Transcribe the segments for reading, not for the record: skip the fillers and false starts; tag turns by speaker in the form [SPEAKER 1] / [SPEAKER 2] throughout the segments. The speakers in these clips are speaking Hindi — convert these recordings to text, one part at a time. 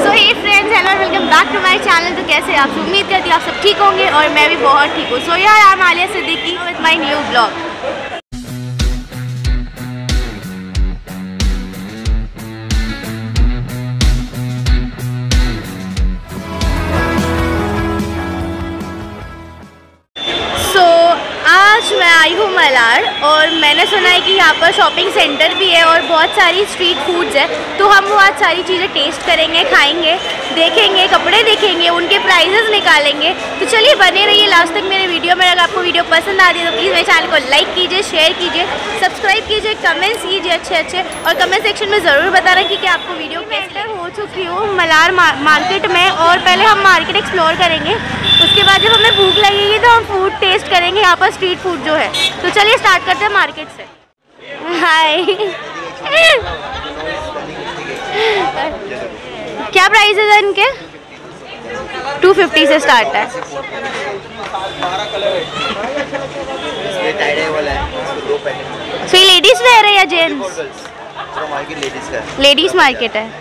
[SPEAKER 1] So hey friends, hello welcome back to my channel. तो कैसे आप? उम्मीद करती हूँ आप सब ठीक होंगे और मैं भी बहुत ठीक हूँ। सो यार, I am Alia Siddiqui with my new blog. आज मैं आई हूँ मलाड और मैंने सुना है कि यहाँ पर शॉपिंग सेंटर भी है और बहुत सारी स्ट्रीट फूड्स है। तो हम वो आज सारी चीज़ें टेस्ट करेंगे, खाएंगे, देखेंगे, कपड़े देखेंगे, उनके प्राइजेस निकालेंगे। तो चलिए बने रहिए लास्ट तक मेरे वीडियो में। अगर आपको वीडियो पसंद आती है तो प्लीज़ मेरे चैनल को लाइक कीजिए, शेयर कीजिए, सब्सक्राइब कीजिए, कमेंट्स कीजिए अच्छे और कमेंट सेक्शन में ज़रूर बताना कि आपको वीडियो कैसे हो चुकी हूँ मलाड मार्केट में। और पहले हम मार्केट एक्सप्लोर करेंगे, उसके बाद जब हमें भूख लगेगी तो हम फूड टेस्ट करेंगे यहाँ पर स्ट्रीट फूड जो है। तो चलिए स्टार्ट करते हैं मार्केट से। हाय क्या प्राइसेस है इनके? 250 से स्टार्ट है। सो ये लेडीज वेयर है या जेंट्स? लेडीज मार्केट है।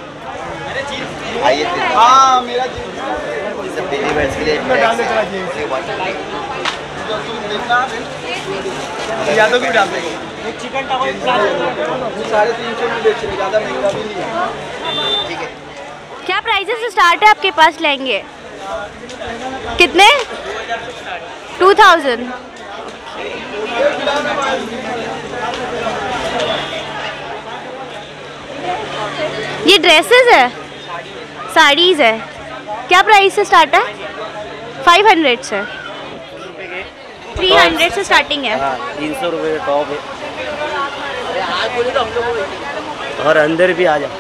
[SPEAKER 2] चिकन टावर 350 में बेच रहे, ज़्यादा महंगा भी नहीं है।
[SPEAKER 1] क्या प्राइसेस से स्टार्ट है आपके पास लहंगे? कितने? 2000। ये ड्रेसेस है, साड़ीज है। क्या प्राइस से स्टार्ट है? 500 से 300 से स्टार्टिंग है।
[SPEAKER 3] 300 रुपये का टॉप है और अंदर भी आ जाओ।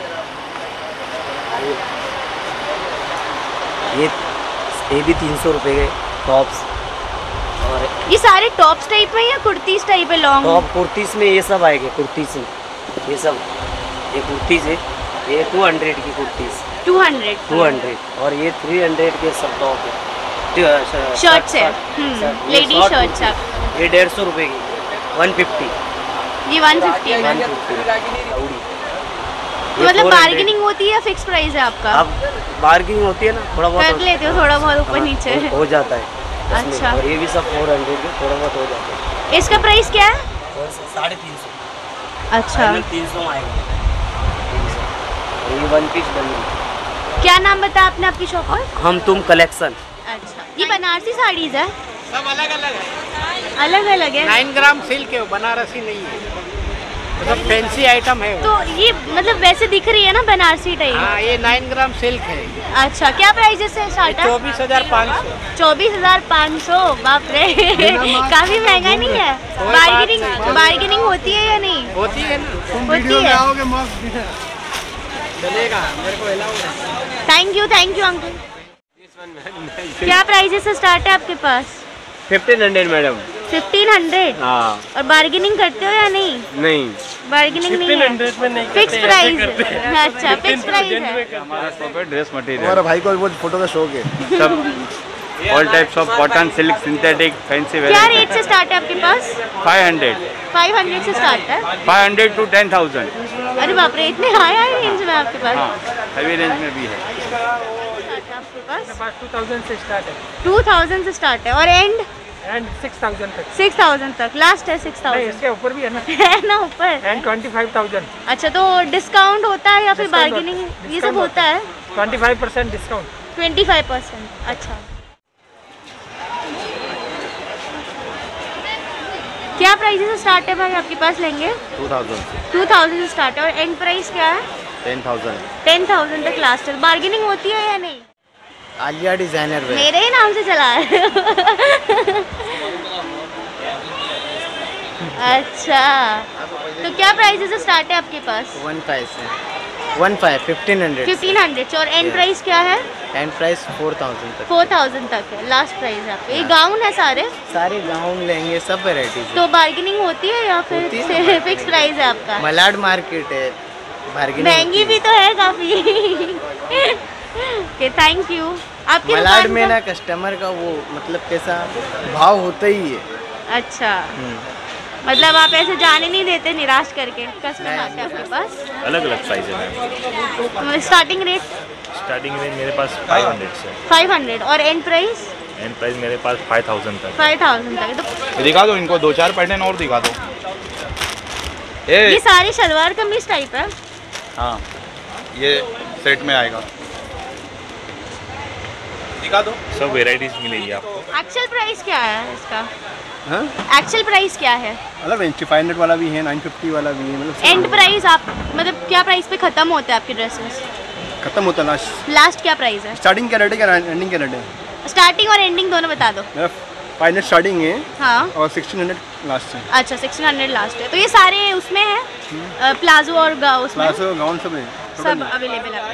[SPEAKER 3] ये भी 300 रुपये के टॉप्स। और
[SPEAKER 1] ये सारे टॉप्स टाइप में या कुर्तीस टाइप है? लॉन्ग
[SPEAKER 3] टॉप कुर्तीस में ये सब आएंगे। कुर्तीस में ये सब, ये कुर्तीस है, ये 200 की कुर्तीस। 200 और ये 300 के सब टॉप है।
[SPEAKER 1] शर्ट्स है, लेडी शर्ट्स है।
[SPEAKER 3] ये 150 रुपये की 150।
[SPEAKER 1] ये 150 में। तो मतलब बार्गेनिंग होती है या फिक्स प्राइस है आपका?
[SPEAKER 3] अब बार्गेनिंग होती है ना, थोड़ा बहुत
[SPEAKER 1] कर लेते हो, थोड़ा बहुत ऊपर नीचे
[SPEAKER 3] हो जाता है।
[SPEAKER 1] अच्छा।
[SPEAKER 3] और ये भी सब 400 के थोड़ा बहुत हो जाता है।
[SPEAKER 1] इसका प्राइस क्या है?
[SPEAKER 3] 350।
[SPEAKER 1] अच्छा,
[SPEAKER 3] 300 आएगा। ये 1 पीस बनी।
[SPEAKER 1] क्या नाम बताया आपने आपकी शॉप पर?
[SPEAKER 3] हम तुम कलेक्शन।
[SPEAKER 1] अच्छा, ये बनारसी साड़ीज है?
[SPEAKER 2] सब अलग अलग है,
[SPEAKER 1] अलग अलग है।
[SPEAKER 2] 9 ग्राम सिल्क है, बनारसी नहीं है, मतलब फैंसी आइटम है।
[SPEAKER 1] तो ये मतलब वैसे दिख रही है ना बनारसी टाइप?
[SPEAKER 2] हाँ, ये 9 ग्राम सिल्क है।
[SPEAKER 1] अच्छा, क्या प्राइस से स्टार्ट है?
[SPEAKER 2] 24,500।
[SPEAKER 1] 24,500। बाप रे काफी महंगा नहीं है? बार्गेनिंग होती है या नहीं?
[SPEAKER 2] होती है ना,
[SPEAKER 1] होती है।
[SPEAKER 2] चलेगा, मेरे को अलाउ है।
[SPEAKER 1] Thank you uncle. क्या प्राइस से स्टार्ट है आपके पास?
[SPEAKER 4] 1500 मैडम।
[SPEAKER 1] 1500?
[SPEAKER 4] हाँ।
[SPEAKER 1] और बार्गेनिंग करते हो या नहीं?
[SPEAKER 4] नहीं,
[SPEAKER 1] बार्गेनिंग नहीं है,
[SPEAKER 4] 1500 में नहीं
[SPEAKER 1] फिक्स प्राइस। अच्छा, फिक्स प्राइस है।
[SPEAKER 4] हमारा शॉप है ड्रेस मटेरियल।
[SPEAKER 5] हमारा भाई को बहुत फोटो का शौक है।
[SPEAKER 4] सब all types of cotton, silk, synthetic, fancy
[SPEAKER 1] क्या रेट से स्टार्ट है आपके पास? 500 से स्टार्ट है।
[SPEAKER 4] 500 to 10,000।
[SPEAKER 1] अरे बाप रे, इतने हाई रेंज में आपके पास?
[SPEAKER 4] हाँ, हैवी रेंज में भी है।
[SPEAKER 1] आपके पास
[SPEAKER 2] 2000 से स्टार्ट है
[SPEAKER 1] 2000 से स्टार्ट है और एंड
[SPEAKER 2] 6000 तक।
[SPEAKER 1] 6000 तक लास्ट है। 6000
[SPEAKER 2] इसके ऊपर भी है ना?
[SPEAKER 1] है ना ऊपर?
[SPEAKER 2] एंड 25,000।
[SPEAKER 1] अच्छा, तो डिस्काउंट होता है या फिर बार्गेनिंग ये सब होता है?
[SPEAKER 2] 25% डिस्काउंट।
[SPEAKER 1] 25%। अच्छा, क्या प्राइस से स्टार्ट है भाई आपके पास लेंगे? 2000 से स्टार्ट है और एंड प्राइस क्या है? 10,000 तक लास्ट है। बार्गेनिंग होती है या नहीं?
[SPEAKER 5] आलिया डिजाइनर वेयर
[SPEAKER 1] मेरे ही नाम से चला है। अच्छा, तो क्या प्राइस से स्टार्ट है आपके पास? 1500 और एंड प्राइस क्या है?
[SPEAKER 5] एंड प्राइस 4000 तक।
[SPEAKER 1] 4000 तक है लास्ट प्राइस है आपके। ये गाउन है सारे
[SPEAKER 5] गाउन लेंगे, सब वैरायटीज।
[SPEAKER 1] तो बार्गेनिंग होती है या फिर फिक्स प्राइस है आपका?
[SPEAKER 5] मलाड मार्केट है,
[SPEAKER 1] महंगी भी तो है काफी। Okay, thank you. आपकी
[SPEAKER 5] मलाड में ना कस्टमर का वो मतलब कैसा भाव होता ही है।
[SPEAKER 1] अच्छा, मतलब आप ऐसे जाने नहीं देते निराश करके? कस्टमर आते हैं आपके पास?
[SPEAKER 4] अलग अलग साइज है।
[SPEAKER 1] स्टार्टिंग रेट
[SPEAKER 6] स्टार्टिंग रेंज मेरे पास 500 से
[SPEAKER 1] 500 और एंड प्राइस?
[SPEAKER 6] एंड प्राइस मेरे पास 5000 तक।
[SPEAKER 1] 5000 तक है। तो
[SPEAKER 7] दिखा दो इनको 2-4 पैटर्न और दिखा दो।
[SPEAKER 1] ये सारी शलवार कमीज टाइप है?
[SPEAKER 7] हाँ, ये सेट में आएगा। दिखा दो।
[SPEAKER 6] सब वेराइटीज मिलेगी आपको।
[SPEAKER 1] एक्चुअल प्राइस क्या है इसका?
[SPEAKER 5] हाँ,
[SPEAKER 1] एक्चुअल प्राइस क्या है?
[SPEAKER 5] मतलब 500 वाला भी है, 950 वाला भी है, मतलब
[SPEAKER 1] एंड प्राइस आप मतलब क्या प्राइस पे खत्म होता है आपके ड्रेसेस?
[SPEAKER 5] खत्म होता है
[SPEAKER 1] लास्ट क्या प्राइस है?
[SPEAKER 5] स्टार्टिंग क्या रेट है, क्या एंडिंग क्या रेट है?
[SPEAKER 1] स्टार्टिंग और एंडिंग दोनों बता दो।
[SPEAKER 5] मेरा 500 स्टार्टिंग है
[SPEAKER 1] हाँ
[SPEAKER 5] और 1600 लास्ट है।
[SPEAKER 1] अच्छा 1600 लास्ट है। तो ये सारे उसमें है प्लाजो और उसमें
[SPEAKER 5] प्लाजो गाउन सब है,
[SPEAKER 1] सब अवेलेबल है।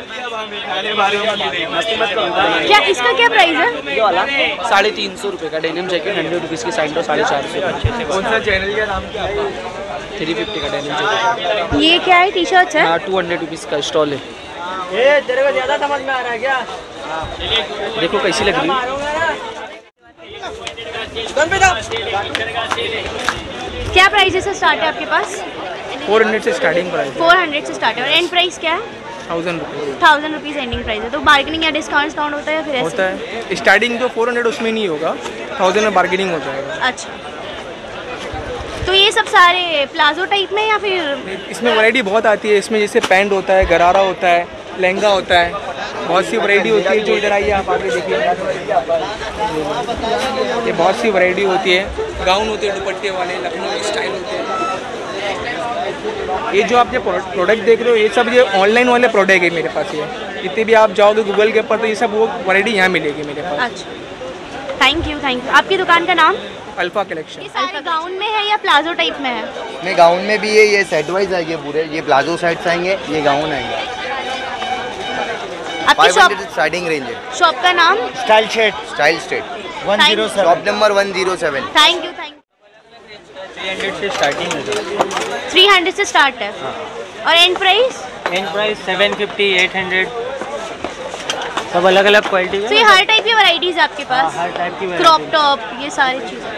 [SPEAKER 1] क्या इसका क्या प्राइस है?
[SPEAKER 2] ये वाला 350 रुपये का डेनिम जैकेट 100 रुपीज़ की साइड और 450।
[SPEAKER 7] कौन सा चैनल का नाम क्या है?
[SPEAKER 2] 350 का डेनिम जैकेट।
[SPEAKER 1] ये क्या है? टी शर्ट है?
[SPEAKER 2] हाँ 200 रुपीज़ का स्टॉल है। ये तेरे को ज़्यादा समझ में आ रहा है क्या? देखो कैसी लग रही है।
[SPEAKER 1] क्या प्राइस से स्टार्ट है आपके पास?
[SPEAKER 2] 400 से स्टार्टिंग प्राइस।
[SPEAKER 1] 400 से स्टार्ट है और एंड प्राइस क्या है?
[SPEAKER 2] 1000 रुपये
[SPEAKER 1] 1000 रुपीज़ एंडिंग प्राइस है। तो बार्गेनिंग या डिस्काउंट होता है या फिर ऐसे?
[SPEAKER 2] होता है। स्टार्टिंग जो 400 उसमें नहीं होगा, 1000 में बार्गेनिंग हो जाएगा।
[SPEAKER 1] अच्छा, तो ये सब सारे प्लाजो टाइप में या फिर?
[SPEAKER 2] इसमें वैरायटी बहुत आती है। इसमें जैसे पैंट होता है, गरारा होता है, लहंगा होता है, बहुत सी वैरायटी होती है। जो इधर आइए आप आगे देखिए, ये बहुत सी वैरायटी होती है। गाउन होते हैं दुपट्टे वाले, लखनऊ के स्टाइल होते हैं। ये जो आप ये प्रोडक्ट देख रहे हो, ये सब ये ऑनलाइन वाले प्रोडक्ट है मेरे पास। ये जितने भी आप जाओगे गूगल के ऊपर तो ये सब वो वैरायटी यहाँ मिलेगी मेरे पास।
[SPEAKER 1] अच्छा, थैंक यू। आपकी दुकान का नाम?
[SPEAKER 2] Alpha collection.
[SPEAKER 1] ये सारे गाउन में है या प्लाजो टाइप में है?
[SPEAKER 8] नहीं, गाउन में भी है। ये सेट वाइज आएंगे पूरे। ये प्लाजो सेट्स आएंगे, ये गाउन आएंगे।
[SPEAKER 1] आपकी शॉप
[SPEAKER 8] 500 स्टार्टिंग रेंज है।
[SPEAKER 1] शॉप का नाम?
[SPEAKER 8] Style state 107 shop number 107।
[SPEAKER 1] Thank you.
[SPEAKER 2] 300 से स्टार्टिंग है।
[SPEAKER 1] 300 से स्टार्ट है और एंड प्राइस?
[SPEAKER 2] एंड प्राइस 750, 800, सब अलग अलग क्वालिटी
[SPEAKER 1] तो ये हर टाइप की वैरायटीज है आपके पास?
[SPEAKER 2] हर टाइप की
[SPEAKER 1] क्रॉप टॉप, ये सारी चीज़ें।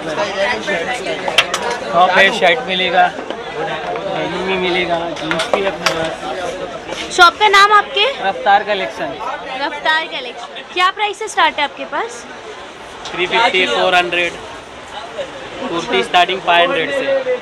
[SPEAKER 2] टॉप है, शर्ट मिलेगा, डेनिम भी मिलेगा, जीन्स भी अपने पास।
[SPEAKER 1] शॉप का नाम आपके?
[SPEAKER 2] रफ्तार कलेक्शन।
[SPEAKER 1] रफ्तार कलेक्शन। क्या प्राइस से स्टार्ट है आपके पास?
[SPEAKER 2] 350, 400, कुर्ती स्टार्टिंग 500 से।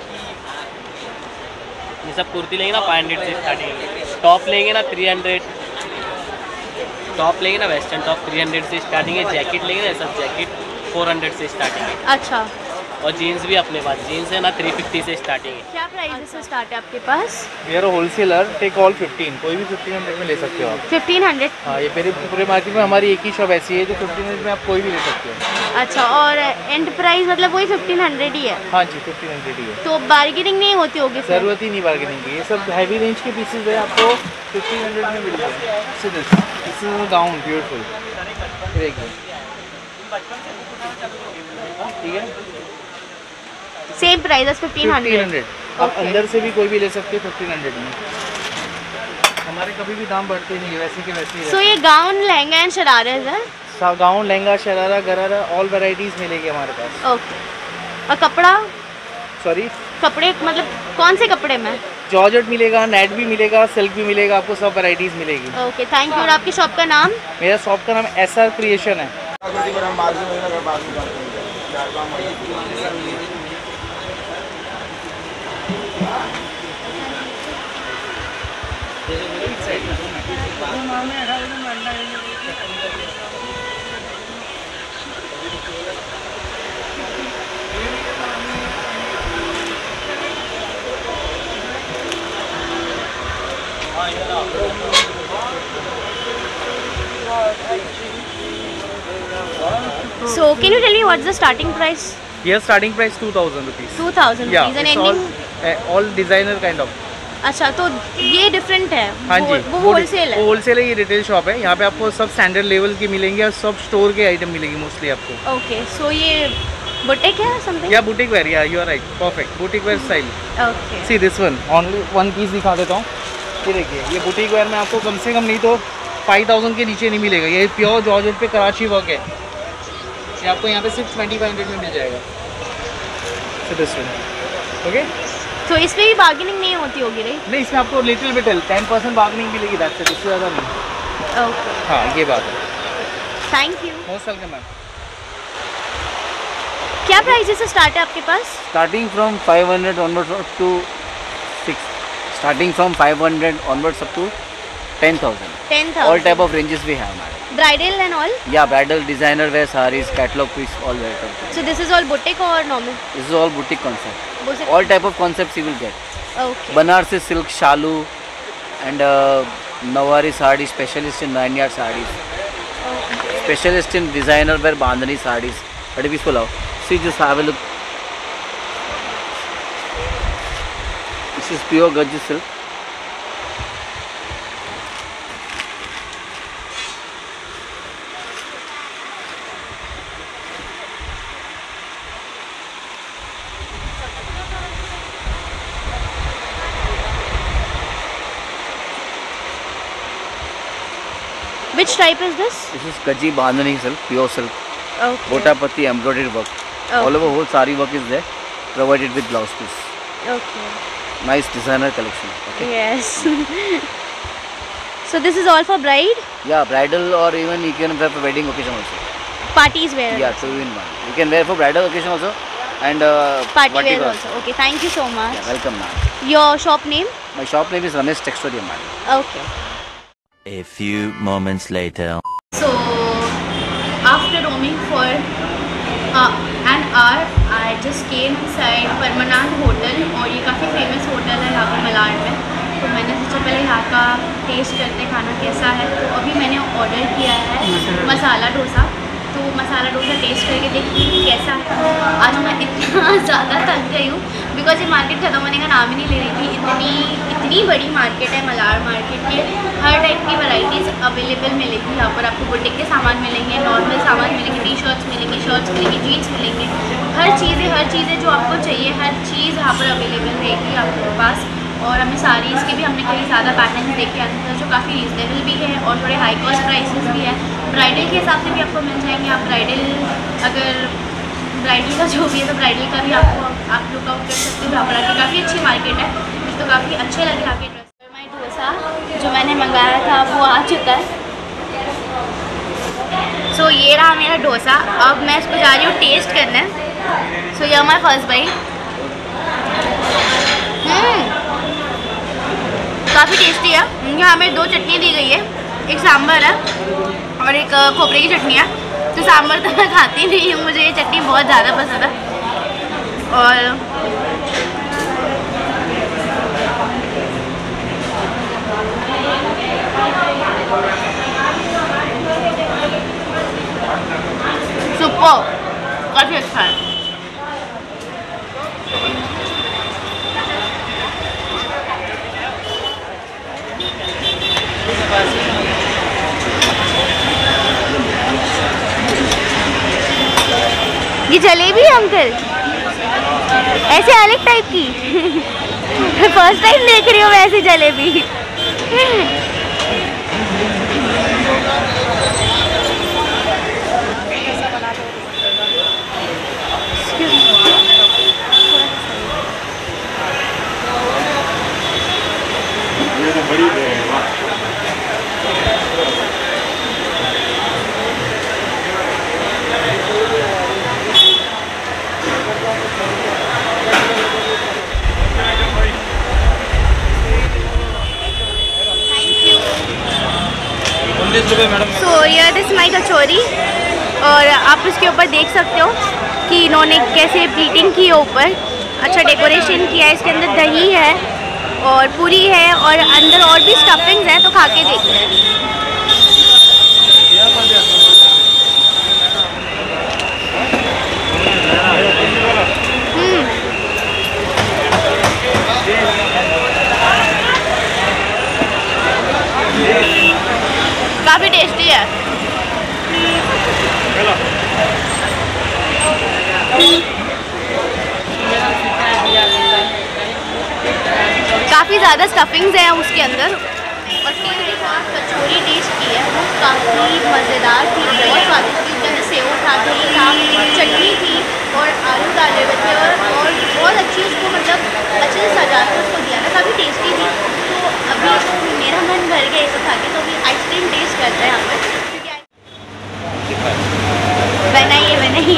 [SPEAKER 2] ये सब कुर्ती लेंगे ना 500 से स्टार्टिंग। टॉप लेंगे ना 300, टॉप लेंगे ना वेस्टर्न टॉप 300 से स्टार्टिंग है। जैकेट लेंगे ना सब जैकेट 400 से स्टार्टिंग है।
[SPEAKER 1] अच्छा,
[SPEAKER 2] और जीन्स भी अपने पास, जीन्स है ना 350 से स्टार्टिंग है।
[SPEAKER 1] क्या प्राइस से स्टार्ट है आपके पास?
[SPEAKER 9] We are wholesaler, take all 15, कोई भी 1500 में ले सकते हो आप।
[SPEAKER 1] 1500?
[SPEAKER 9] हाँ, ये पूरे मार्केट में हमारी एक ही शॉप ऐसी है जो 1500 में आप कोई भी ले सकते हो।
[SPEAKER 1] अच्छा, और एंड प्राइस मतलब वही 1500 ही है?
[SPEAKER 9] हाँ जी, 1500 ही है।
[SPEAKER 1] तो बार्गेनिंग नहीं होती होगी फिर?
[SPEAKER 9] ज़रूरत ही नहीं बार्गेनिंग की। ये सब हैवी रेंज के पीसेज है, आपको 1500 में मिल जाएगा। दिस इज गाउन ब्यूटीफुल, देखिए, ठीक है।
[SPEAKER 1] सेम प्राइस है 1500।
[SPEAKER 9] आप अंदर से भी कोई भी ले सकते हैं 1500 में। हमारे कभी भी दाम बढ़ते नहीं है, वैसे के वैसे ही।
[SPEAKER 1] सो ये गाउन, लहंगा एंड शरारे है?
[SPEAKER 9] गाउन, लहंगा, शरारा, गरारा, ऑल वैरायटीज मिलेगी हमारे पास।
[SPEAKER 1] ओके। और कपड़ा?
[SPEAKER 9] सॉरी,
[SPEAKER 1] कपड़े मतलब कौन से कपड़े में?
[SPEAKER 9] जॉर्जेट मिलेगा, नेट भी मिलेगा, सिल्क भी मिलेगा, आपको सब वैरायटीज मिलेगी।
[SPEAKER 1] Okay, thank you. और आपकी शॉप का नाम?
[SPEAKER 9] मेरा शॉप का नाम SR क्रिएशन है।
[SPEAKER 1] So can you tell me what's the starting price?
[SPEAKER 9] Here starting price 2000 rupees.
[SPEAKER 1] 2000
[SPEAKER 9] Yeah,
[SPEAKER 1] rupees and
[SPEAKER 9] it's
[SPEAKER 1] ending?
[SPEAKER 9] all designer kind of.
[SPEAKER 1] अच्छा, तो ये डिफरेंट है?
[SPEAKER 9] हाँ जी,
[SPEAKER 1] वो होलसेल है?
[SPEAKER 9] होलसेल है, ये रिटेल शॉप है। यहाँ पे आपको सब स्टैंडर्ड लेवल की मिलेंगे और सब स्टोर के आइटम मिलेंगे मोस्टली आपको।
[SPEAKER 1] ओके, सो ये बुटीक है समथिंग?
[SPEAKER 9] या बुटीक वेयर, या you are right, perfect, boutique wear style.
[SPEAKER 1] Okay,
[SPEAKER 9] see this one, only one piece दिखा देता हूँ। ये देखिए, ये बुटीक वेयर में आपको कम से कम नहीं तो 5000 के नीचे नहीं मिलेगा। ये प्योर जॉर्जेट पे कराची वर्क है। ये आपको यहाँ पे सिर्फ 2500 में मिल जाएगा। So this one, okay.
[SPEAKER 1] तो इसमें भी बार्गेनिंग नहीं होती होगी राइट?
[SPEAKER 9] नहीं, इसमें आपको लिटिल बिट 10% बार्गेनिंग मिलेगी, दैट्स इट, इससे ज़्यादा नहीं।
[SPEAKER 1] ओके,
[SPEAKER 2] हाँ ये बात है।
[SPEAKER 1] Thank you.
[SPEAKER 2] Most welcome ma'am.
[SPEAKER 1] क्या प्राइजेस से स्टार्ट है आपके पास?
[SPEAKER 3] Starting from 500 onwards up to 6. Starting from 500 onwards up to 10,000.
[SPEAKER 1] 10,000.
[SPEAKER 3] All type of ranges we have, madam.
[SPEAKER 1] Bridal and all?
[SPEAKER 3] Yeah, bridal, designer wear sarees, catalog piece, all wear.
[SPEAKER 1] So this is all boutique or normal?
[SPEAKER 3] This is all boutique concept.
[SPEAKER 1] Boutique.
[SPEAKER 3] All type of concepts you will get.
[SPEAKER 1] Okay.
[SPEAKER 3] Banarsi silk, shalu, and Nawari saree, specialist in 9-yard sarees.
[SPEAKER 1] Okay.
[SPEAKER 3] Specialist in designer wear bandhani sarees. But if you see, just have a look. This is pure Gajju silk.
[SPEAKER 1] Which type is this?
[SPEAKER 3] This is Gaji bandhani silk, pure silk.
[SPEAKER 1] Okay.
[SPEAKER 3] Gotapati embroidered work.
[SPEAKER 1] Okay.
[SPEAKER 3] All over whole sari work is there, provided with blouse piece.
[SPEAKER 1] Okay.
[SPEAKER 3] Nice designer collection. Okay.
[SPEAKER 1] Yes. So this is all for bride?
[SPEAKER 3] Yeah, bridal or even you can wear for wedding occasion also.
[SPEAKER 1] Parties wear?
[SPEAKER 3] Yeah, 2-in-1. You can wear for bridal occasion also and
[SPEAKER 1] party wear also. Okay, thank you so much.
[SPEAKER 3] Yeah, welcome ma'am.
[SPEAKER 1] Your shop name?
[SPEAKER 3] My shop name is Ramesh Textorium, madam.
[SPEAKER 1] Okay.
[SPEAKER 10] A few moments later.
[SPEAKER 1] So after roaming for an hour, I just came inside permanent hotel और ये काफ़ी फेमस होटल है यहाँ पे मलाड में। तो मैंने सोचा पहले यहाँ का टेस्ट करते खाना कैसा है। तो अभी मैंने ऑर्डर किया है मसाला डोसा। तो मसाला डोसा टेस्ट करके देखिए कैसा है। आज मैं इतना ज़्यादा थक गई हूँ बिकॉज ये मार्केट ख़त्म होने का नाम ही नहीं ले रही थी। इतनी बड़ी मार्केट है मलाड मार्केट के। हर टाइप की वैरायटीज़ अवेलेबल मिलेगी यहाँ पर। आपको बुटीक के सामान मिलेंगे, नॉर्मल सामान मिलेंगे, टी शर्ट्स मिलेंगी, शर्ट्स मिलेंगी, जीन्स मिलेंगे। हर चीज़ें जो आपको चाहिए हर चीज़ यहाँ पर अवेलेबल रहेगी आपके पास। और हमें सारी इसके भी हमने कई ज़्यादा पैटर्न देखे अंदर जो काफ़ी रीजनेबल भी है और थोड़े हाई कॉस्ट प्राइसेस भी है। ब्राइडल के हिसाब से भी आपको मिल जाएंगे। आप ब्राइडल अगर ब्राइडल का जो भी है तो ब्राइडल का भी आपको आप लुक आउट कर सकते हो। यहाँ पर आके काफ़ी अच्छी मार्केट है। तो काफ़ी अच्छे लगे आके ड्रेस। माई डोसा जो मैंने मंगाया था वो आ चुका है। सो ये रहा मेरा डोसा। अब मैं इसको जा रही हूँ टेस्ट करने। सो ये माई फर्स्ट बाइट। काफ़ी टेस्टी है। यहाँ हमें 2 चटनी दी गई है, एक सांभर है और एक खोपरे की चटनी है। तो सांभर तो मैं खाती नहीं हूँ, मुझे ये चटनी बहुत ज़्यादा पसंद है। और सुपर, काफ़ी अच्छा है। ये जलेबी है अंकल, ऐसे अलग टाइप की। फर्स्ट टाइम देख रही हूँ मैं ऐसी jalebi. So here is my kachori. और आप इसके ऊपर देख सकते हो कि इन्होंने कैसे प्लीटिंग की है ऊपर। अच्छा डेकोरेशन किया है। इसके अंदर दही है और पूरी है और अंदर और भी स्टफिंग्स हैं। तो खा के देखते हैं। काफ़ी टेस्टी है। काफ़ी ज़्यादा स्टफिंग्स हैं उसके अंदर। और कचौरी टेस्ट की है वो काफ़ी मज़ेदार थी, बहुत स्वादिष्ट थी। उसके अंदर सेव था, दही था, चटनी थी और आलू डाले हुए थे और बहुत अच्छी उसको मतलब अच्छे से सजा के उसको दिया था, काफ़ी टेस्टी थी। तो अभी तो मेरा मन भर गया इसे खा के, तो अभी आइसक्रीम टेस्ट करते हैं यहाँ पर, क्योंकि बनाइए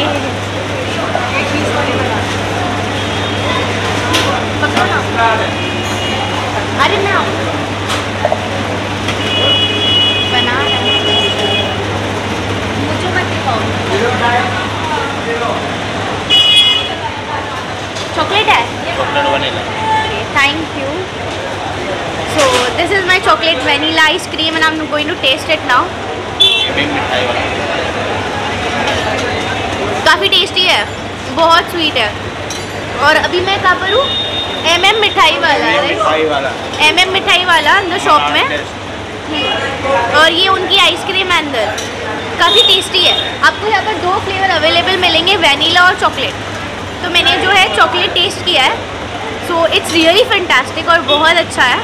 [SPEAKER 1] पकड़ो ना। अरे मैं बना मुझे मत दिखाओ। चॉकलेट है,
[SPEAKER 7] chocolate vanilla.
[SPEAKER 1] Thank you. So this is my chocolate vanilla ice cream and I am going to test it now.
[SPEAKER 7] मिठाई वाला
[SPEAKER 1] काफ़ी टेस्टी है, बहुत स्वीट है। और अभी मैं कहाँ पर हूँ? MM मिठाई वाला है, MM मिठाई वाला अंदर शॉप में। और ये उनकी आइसक्रीम है अंदर, काफ़ी टेस्टी है। आपको यहाँ पर 2 फ्लेवर अवेलेबल मिलेंगे, वनीला और चॉकलेट। तो मैंने जो है चॉकलेट टेस्ट किया है, सो इट्स रियली फैंटास्टिक और बहुत अच्छा है।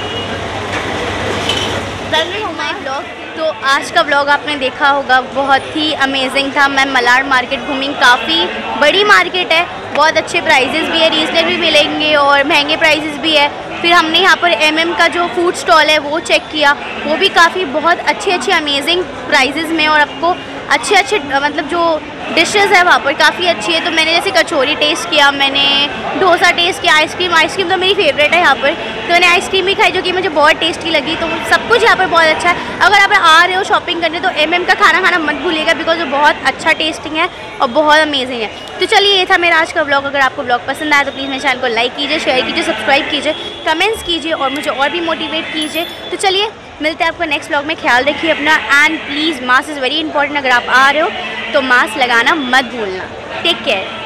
[SPEAKER 1] हमारे ब्लॉग, तो आज का ब्लॉग आपने देखा होगा, बहुत ही अमेजिंग था। मैं मलाड मार्केट घूमी, काफ़ी बड़ी मार्केट है, बहुत अच्छे प्राइजेस भी है, रीजनेबल भी मिलेंगे और महंगे प्राइजेस भी है। फिर हमने यहाँ पर MM का जो फूड स्टॉल है वो चेक किया, वो भी काफ़ी बहुत अच्छे अमेजिंग प्राइजेस में और आपको अच्छे मतलब जो डिशेस है वहाँ पर काफ़ी अच्छी है। तो मैंने जैसे कचौरी टेस्ट किया, मैंने डोसा टेस्ट किया, आइसक्रीम तो मेरी फेवरेट है यहाँ पर, तो मैंने आइसक्रीम भी खाई जो कि मुझे बहुत टेस्टी लगी। तो सब कुछ यहाँ पर बहुत अच्छा है। अगर आप आ रहे हो शॉपिंग करने तो MM का खाना मत भूलिएगा, बिकॉज वो बहुत अच्छा टेस्टिंग है और बहुत अमेजिंग है। तो चलिए, ये था मेरा आज का ब्लॉग। अगर आपको ब्लॉग पसंद आया तो प्लीज़ मेरे चैनल को लाइक कीजिए, शेयर कीजिए, सब्सक्राइब कीजिए, कमेंट्स कीजिए और मुझे और भी मोटिवेट कीजिए। तो चलिए, मिलते हैं आपको नेक्स्ट ब्लॉग में। ख्याल रखिए अपना and please mask is very important. अगर आप आ रहे हो तो मास्क लगाना मत भूलना। Take care.